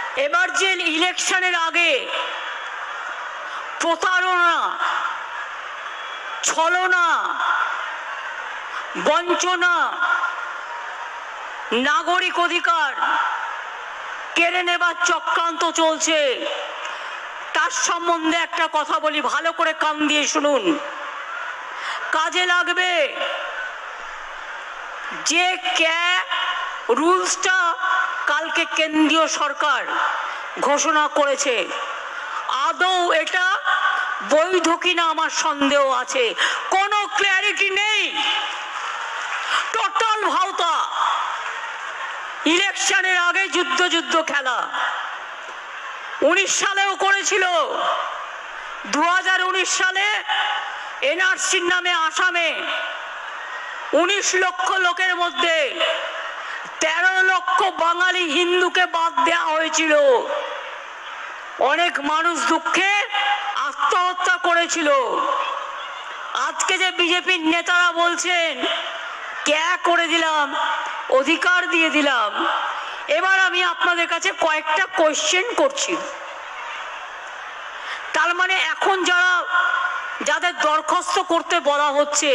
এবার যে ইলেকশনের আগে প্রতারণা, ছলনা, বঞ্চনা, নাগরিক অধিকার কেড়ে নেবার চক্রান্ত চলছে, তার সম্বন্ধে একটা কথা বলি, ভালো করে কান দিয়ে শুনুন। কাজে লাগবে যে রুলসটা কালকে কেন্দ্রীয় সরকার ঘোষণা করেছে, আদৌ এটা বৈধ কিনা আমার সন্দেহ আছে। কোনো ক্ল্যারিটি নেই, টোটাল ভাওতা। ইলেকশনের আগে যুদ্ধ যুদ্ধ খেলা 19 সালেও করেছিল। 2019 সালে এনআরসির নামে আসামে 19 লক্ষ লোকের মধ্যে 13 লক্ষ বাঙালি হিন্দুকে বাদ দেওয়া হয়েছিল। অনেক মানুষ দুঃখে আত্মহত্যা করেছিল। আজকে যে বিজেপির নেতারা বলছেন কে করে দিলাম, অধিকার দিয়ে দিলাম, এবার আমি আপনাদের কাছে কয়েকটা কোয়েশ্চেন করছি। তার মানে এখন যাদের দরখাস্ত করতে বলা হচ্ছে,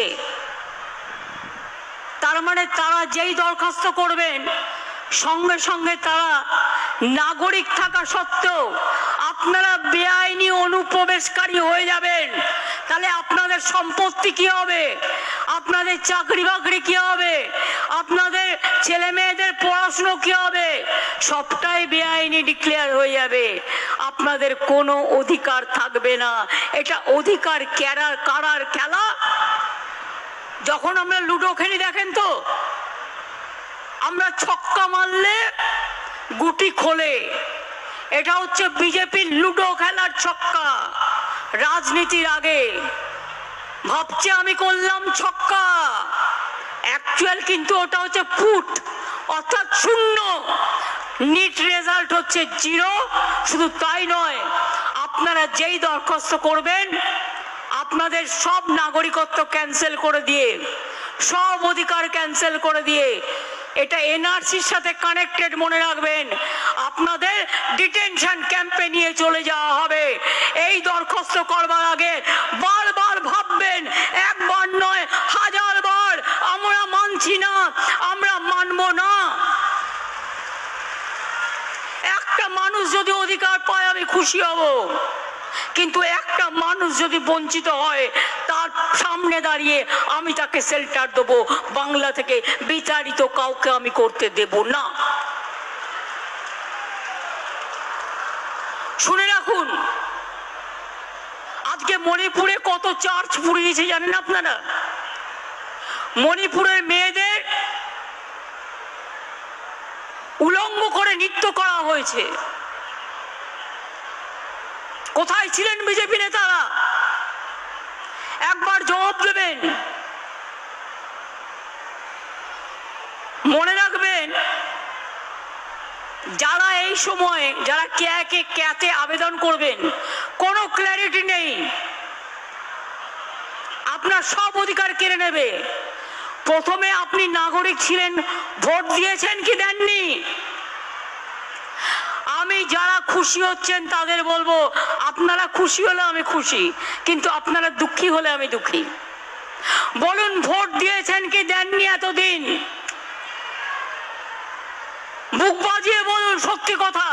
তার মানে তারা যেই দরখাস্ত করবেন সঙ্গে সঙ্গে তারা নাগরিক থাকা সত্ত্বেও আপনারা বেআইনি অনুপ্রবেশকারী হয়ে যাবেন। তাহলে আপনাদের সম্পত্তি কি হবে, আপনাদের চাকরি বাকরি কি হবে, আপনাদের ছেলে মেয়েদের পড়াশুনো কি হবে, সবটাই বেআইনি ডিক্লেয়ার হয়ে যাবে। আপনাদের কোনো অধিকার থাকবে না। এটা অধিকার কারার খেলা। যখন আমরা লুডো খেলি দেখেন তো, আমরা ছক্কা মারলে গুটি খোলে। এটা হচ্ছে বিজেপির লুডো খেলার ছক্কা। রাজনীতির আগে ভাবছে আমি করলাম ছক্কা, অ্যাকচুয়াল কিন্তু ওটা হচ্ছে ফুট, অর্থাৎ শূন্য। নিট রেজাল্ট হচ্ছে 0। শুধু তাই নয়, আপনারা যেই দরখাস্ত করবেন আপনাদের সব নাগরিকত্ব ক্যান্সেল করে দিয়ে, সব অধিকার ক্যান্সেল করে দিয়ে, এটা এনআরসির সাথে কানেক্টেড, মনে রাখবেন, আপনাদের ডিটেনশন ক্যাম্পে নিয়ে চলে যাওয়া হবে। এই দরখাস্ত করবার আগে বারবার ভাববেন, একবার নয় 1000 বার, আমরা মানছি না, আমরা মানব না। একটা মানুষ যদি অধিকার পায় আমি খুশি হব, কিন্তু একটা মানুষ যদি বঞ্চিত হয় তার সামনে দাঁড়িয়ে আমি তাকে শেল্টার দেবো। বাংলা থেকে বিচারিত কাউকে আমি করতে দেব না। শুনে রাখুন, আজকে মণিপুরে কত চার্চ পুড়িয়েছে জানেন আপনারা? মণিপুরের মেয়েদের উলঙ্গ করে নৃত্য করা হয়েছে। কোথায় ছিলেন বিজেপি নেতারা? একবার জবাব দেবেন। মনে রাখবেন, যারা এই সময় যারা ক্যাতে আবেদন করবেন, কোনো ক্ল্যারিটি নেই, আপনার সব অধিকার কেড়ে নেবে। প্রথমে আপনি নাগরিক ছিলেন, ভোট দিয়েছেন কি দেননি? আমি যারা খুশি হচ্ছেন তাদের বলবো, আপনারা খুশি হলে আমি খুশি, কিন্তু আপনারা দুঃখী হলে আমি দুঃখী। বলুন, ভোট দিয়েছেন কি দেননি এতদিন? বুক বাজিয়ে বলুন সত্যি কথা।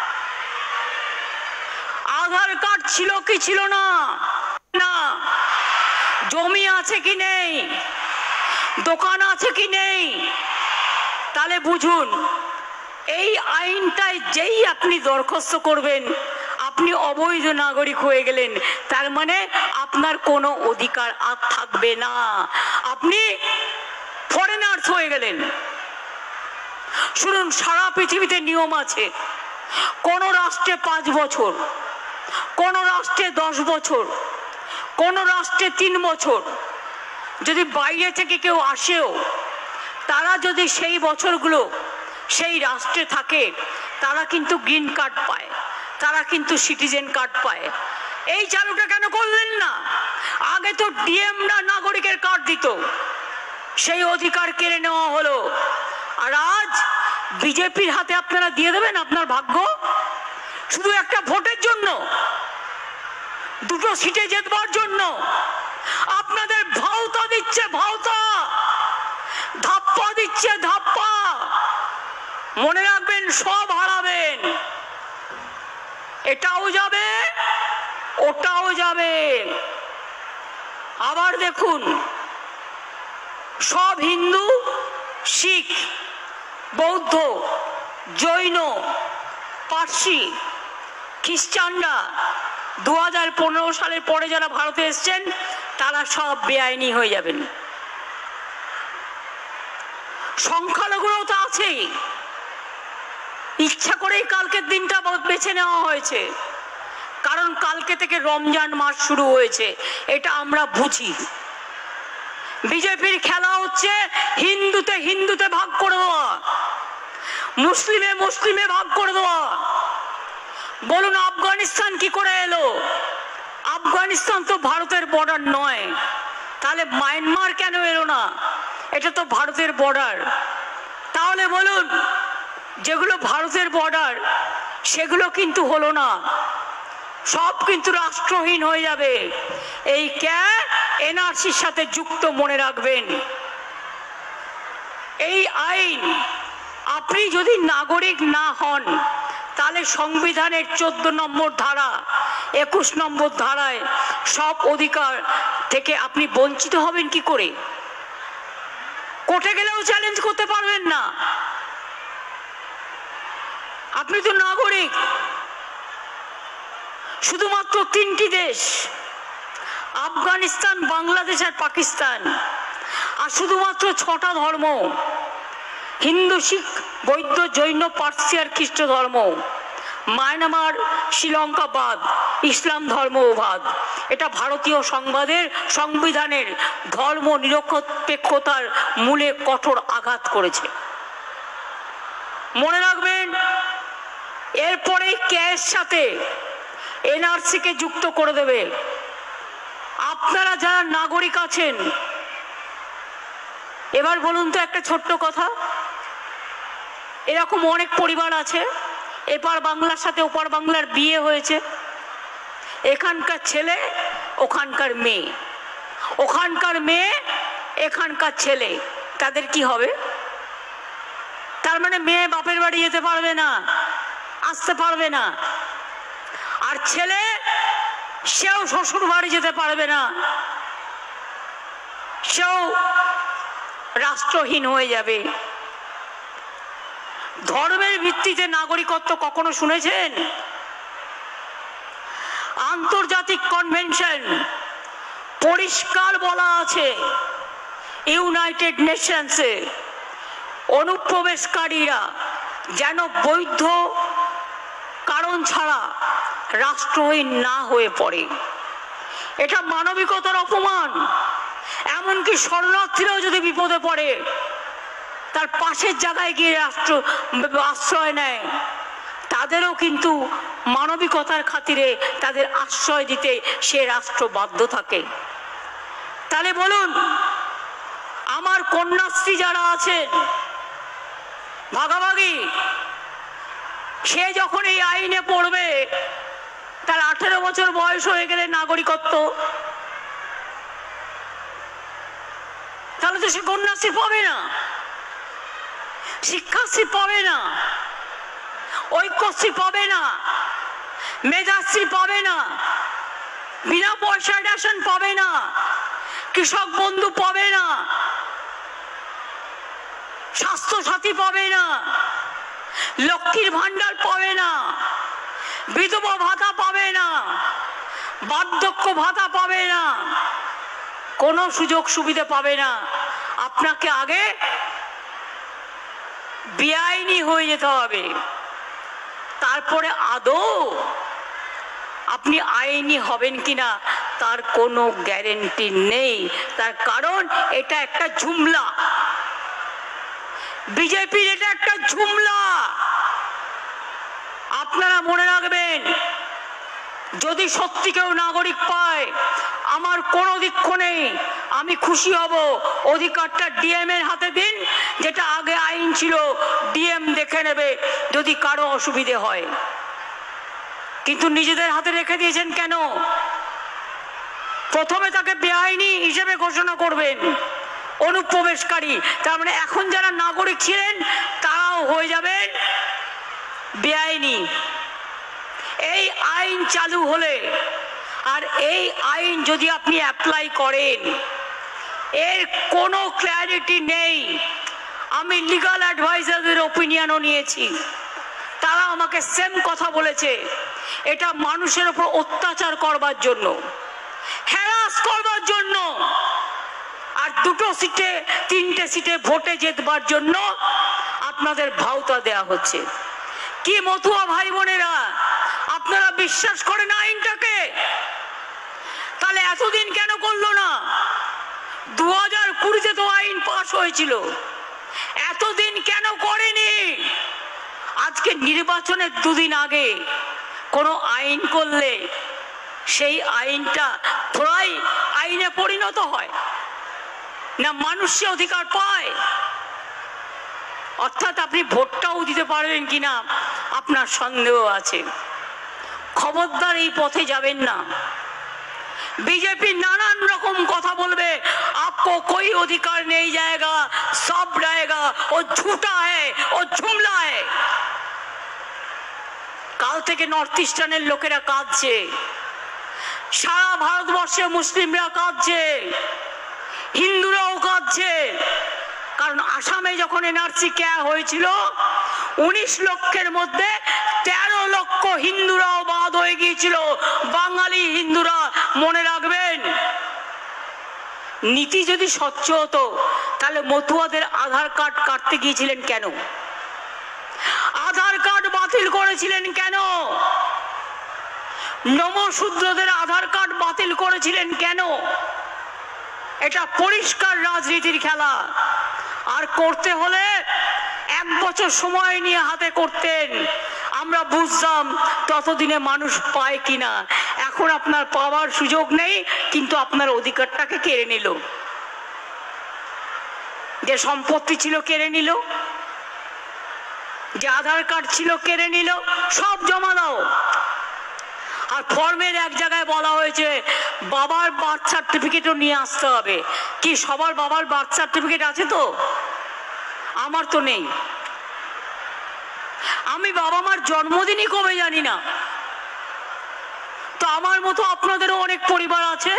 আধার কার্ড ছিল কি ছিল না? না। জমি আছে কি নেই? দোকান আছে কি নেই? তাহলে বুঝুন, এই আইনটাই যেই আপনি দরখাস্ত করবেন আপনি অবৈধ নাগরিক হয়ে গেলেন। তার মানে আপনার কোনো অধিকার আর থাকবে না, আপনি ফরেনার্স হয়ে গেলেন। শুনুন, সারা পৃথিবীতে নিয়ম আছে। কোন রাষ্ট্রে 5 বছর, কোন রাষ্ট্রে 10 বছর, কোন রাষ্ট্রে 3 বছর। যদি বাইরে থেকে কেউ আসেও, তারা যদি সেই বছরগুলো সেই রাষ্ট্রে থাকে, তারা কিন্তু গ্রিন কার্ড পায়, তারা কিন্তু সিটিজেন কার্ড পায়। এই চালুটা কেন করলেন না? আগে তো ডিএমরা নাগরিকের কার্ড দিত, সেই অধিকার কেড়ে নেওয়া হলো। আর আজ বিজেপির হাতে আপনারা দিয়ে দেবেন আপনার ভাগ্য। শুধু একটা ভোটের জন্য, দুটো সিটে জেতবার জন্য আপনাদের ভাওতা দিচ্ছে, ভাওতা, ধাপ্পা দিচ্ছে, ধাপ্পা। মনে রাখবেন, সব হারাবেন, এটাও যাবে, ওটাও যাবে। আবার দেখুন, সব হিন্দু, শিখ, বৌদ্ধ, জৈন, পার্সি, খ্রিস্টানরা 2015 সালের পরে যারা ভারতে এসছেন তারা সব বেআইনি হয়ে যাবেন। সংখ্যালঘুরাও তো আছেই। ইচ্ছা করেই কালকের দিনটা বেছে নেওয়া হয়েছে, কারণ কালকে থেকে রমজান মাস শুরু হয়েছে, এটা আমরা বুঝি। বিজেপির খেলা হচ্ছে হিন্দুতে হিন্দুতে ভাগ করে দেওয়া, মুসলিমে মুসলিমে ভাগ করে দেওয়া। বলুন আফগানিস্তান কি করে এলো? আফগানিস্তান তো ভারতের বর্ডার নয়, তাহলে মায়ানমার কেন এলো না? এটা তো ভারতের বর্ডার। তাহলে বলুন, যেগুলো ভারতের বর্ডার সেগুলো কিন্তু হলো না, সব কিন্তু রাষ্ট্রহীন হয়ে যাবে। এই এনআরসির সাথে যুক্ত, মনে রাখবেন। এই আইন, আপনি যদি নাগরিক না হন তাহলে সংবিধানের 14 নম্বর ধারা, 21 নম্বর ধারায় সব অধিকার থেকে আপনি বঞ্চিত হবেন কি করে? কোর্টে গেলেও চ্যালেঞ্জ করতে পারবেন না। আপনি তো নাগরিক। শুধুমাত্র 3টি দেশ, আফগানিস্তান, বাংলাদেশ আর পাকিস্তান, আর শুধুমাত্র 6টা ধর্ম, হিন্দু, শিখ, বৌদ্ধ, জৈন, পার্সি আর খ্রিস্ট ধর্ম, মায়ানমার, শ্রীলঙ্কা বাদ, ইসলাম ধর্ম বাদ। এটা ভারতীয় সংবিধানের ধর্ম নিরপেক্ষতার মূলে কঠোর আঘাত করেছে, মনে রাখবেন। এরপরে এর সাথে এনআরসি কে যুক্ত করে দেবে। আপনারা যারা নাগরিক আছেন, এবার বলুন তো একটা ছোট্ট কথা, এরকম অনেক পরিবার আছে, এপার বাংলার সাথে ওপার বাংলার বিয়ে হয়েছে, এখানকার ছেলে ওখানকার মেয়ে, ওখানকার মেয়ে এখানকার ছেলে, তাদের কি হবে? তার মানে মেয়ে বাপের বাড়ি যেতে পারবে না, আসতে পারবে না, আর ছেলে সেও শ্বশুর বাড়ি যেতে পারবে না, সেও রাষ্ট্রহীন হয়ে যাবে। ধর্মের ভিত্তিতে নাগরিকত্ব কখনো শুনেছেন? আন্তর্জাতিক কনভেনশন পরিষ্কার বলা আছে, ইউনাইটেড নেশনসে অনুপ্রবেশকারীরা যেন বৈধ কারণ ছাড়া রাষ্ট্রহীন না হয়ে পড়ে। এটা মানবিকতার অপমান। এমনকি শরণার্থীরাও যদি বিপদে পড়ে তার পাশের জায়গায় গিয়ে আশ্রয় নেয়, তাদেরও কিন্তু মানবিকতার খাতিরে তাদের আশ্রয় দিতে সে রাষ্ট্র বাধ্য থাকে। তাহলে বলুন, আমার কন্যাশ্রী যারা আছেন ভাগাভাগি, সে যখন এই আইনে পড়বে, তার 18 বছর বয়স হয়ে গেলে নাগরিকত্ব, তাহলে তো সে কন্যাশ্রী পাবে না, শিক্ষাশ্রী পাবে না, ঐক্যশ্রী পাবে না, মেধাশ্রী পাবে না, বিনা পয়সায় রেশন পাবে না, কৃষক বন্ধু পাবে না, স্বাস্থ্য সাথী পাবে না, লক্ষ্মীর ভান্ডার পাবে না, বিধবা ভাতা পাবে না, বার্ধক্য ভাতা পাবে না, কোনো সুযোগ সুবিধা পাবে না। আপনাকে আগে বেআইনি হয়ে যেতে হবে, তারপরে আদৌ আপনি আইনি হবেন কিনা তার কোনো গ্যারেন্টি নেই। তার কারণ এটা একটা ঝুমলা, বিজেপির এটা একটা ঝুমলা। আপনারা মনে রাখবেন, যদি সত্যি কেউ নাগরিক পায়, আমার কোনো দুঃখ নেই, আমি খুশি হব। অধিকারটা ডিএম এর হাতে দিন, যেটা আগে আইন ছিল ডিএম দেখে নেবে যদি কারো অসুবিধে হয়। কিন্তু নিজেদের হাতে রেখে দিয়েছেন কেন? প্রথমে তাকে বেআইনি হিসেবে ঘোষণা করবেন, অনুপ্রবেশকারী। তার মানে এখন যারা নাগরিক ছিলেন তারাও হয়ে যাবেন বেআইনি। এই আইন চালু হলে, আর এই আইন যদি আপনি অ্যাপ্লাই করেন, এর কোনো ক্ল্যারিটি নেই। আমি লিগাল অ্যাডভাইজারদের ওপিনিয়নও নিয়েছি, তারা আমাকে সেম কথা বলেছে, এটা মানুষের উপর অত্যাচার করবার জন্য, হ্যারাস করবার জন্য, আর 2 সিটে 3টে সিটে ভোটে জেতবার জন্য আপনাদের ভাওতা দেয়া হচ্ছে। কি মতুয়া ভাই বোনেরা, আপনারা বিশ্বাস করেন আইনটাকে? তাহলে এতদিন কেন করলো না? 2020-তে তো আইন পাস হয়েছিল, এতদিন কেন করেনি? আজকে নির্বাচনের 2 দিন আগে কোনো আইন করলে সেই আইনটা থোড়াই আইনে পরিণত হয় না, মানুষের অধিকার পায়। অর্থাৎ আপনি ভোটটাও দিতে পারবেন কিনা আপনার সন্দেহ আছে। খবরদার এই পথে যাবেন না। बीजेपी नानान रकम कथा बोलबे, आपको कोई अधिकार नहीं जाएगा, सब रहेगा, वो झूठा है, वो जुमला है। কাল থেকে নর্থ ইস্টার্নের লোকেরা কাঁদছে, সারা ভারতবর্ষে মুসলিমরা কাঁদছে, হিন্দুরাও কাঁদছে। কারণ আসামে যখন এনআরসি কেয়া হয়েছিল 19 লক্ষের মধ্যে 13 লক্ষ হিন্দুরাও বাদ হয়ে গিয়েছিল, বাঙালি হিন্দুরা। মনে রাখবেন, নীতি যদি স্বচ্ছ হতো তাহলে মতুয়াদের আধার কার্ড কাটতে গিয়েছিলেন কেন? আধার কার্ড বাতিল করেছিলেন কেন? নমশূদ্রদের আধার কার্ড বাতিল করেছিলেন কেন? এটা পরিষ্কার রাজনীতির খেলা। আর করতে হলে 1 বছর সময় নিয়ে হাতে করতেন, আমরা বুঝতাম ততদিনে মানুষ পায় কিনা। এখন আপনার পাওয়ার সুযোগ নেই, কিন্তু আপনার অধিকারটাকে কেড়ে নিল। যে সম্পত্তি ছিল কেড়ে নিল, যে আধার কার্ড ছিল কেড়ে নিল, সব জমা দাও। আর ফর্মের এক জায়গায় বলা হয়েছে বাবার বার্থ সার্টিফিকেটও নিয়ে আসতে হবে। কি সবার বাবার বার্থ সার্টিফিকেট আছে? তো আমার তো নেই। আমি বাবা মার জন্মদিনই কবে জানি না। তো আমার মতো আপনাদেরও অনেক পরিবার আছে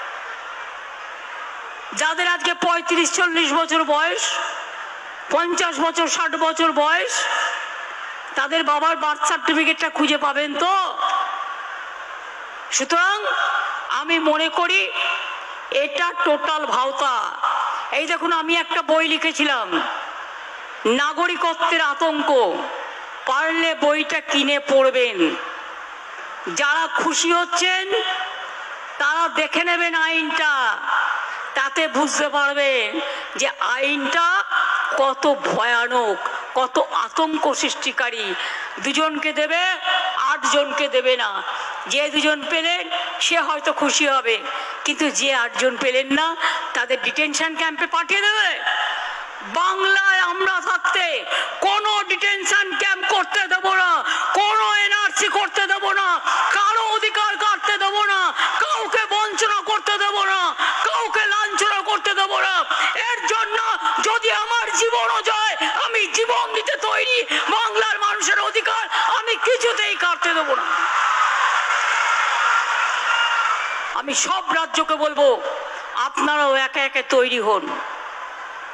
যাদের আজকে 35-40 বছর বয়স, 50 বছর 60 বছর বয়স, তাদের বাবার বার্থ সার্টিফিকেটটা খুঁজে পাবেন তো? সুতরাং আমি মনে করি এটা টোটাল ভাওতা। এই দেখুন, আমি একটা বই লিখেছিলাম, নাগরিকত্বের আতঙ্ক। পারলে বইটা কিনে পড়বেন। যারা খুশি হচ্ছেন তারা দেখে নেবেন আইনটা, তাতে বুঝতে পারবেন যে আইনটা কত ভয়ানক, কত আতঙ্ক সৃষ্টিকারী। 2 জনকে দেবে, 8 জনকে দেবে না। যে 2 জন পেলেন সে হয়তো খুশি হবে, কিন্তু যে 8 জন পেলেন না তাদের ডিটেনশন ক্যাম্পে পাঠিয়ে দেবে। বাংলায় আমরা থাকতে কোনো ডিটেনশন ক্যাম্প করতে দেব না, কোনো এনআরসি করতে দেব না, কারো অধিকার কাটতে দেব না, কাউকে বঞ্চনা করতে দেব না, কাউকে লাঞ্ছনা করতে দেব না। এর জন্য যদি আমার জীবনও যায় আমি জীবন দিতে তৈরি। বাংলার মানুষের অধিকার আমি কিছুতেই কাটতে দেব না। আমি সব রাজ্যকে বলবো আপনারাও একে একে তৈরি হন।